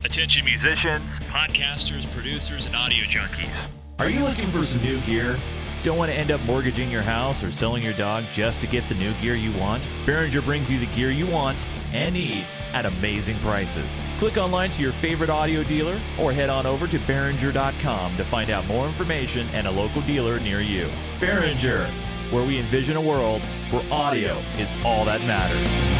Attention musicians, podcasters, producers, and audio junkies. Are you looking for some new gear? Don't want to end up mortgaging your house or selling your dog just to get the new gear you want? Behringer brings you the gear you want and need at amazing prices. Click online to your favorite audio dealer or head on over to Behringer.com to find out more information and a local dealer near you. Behringer, where we envision a world where audio is all that matters.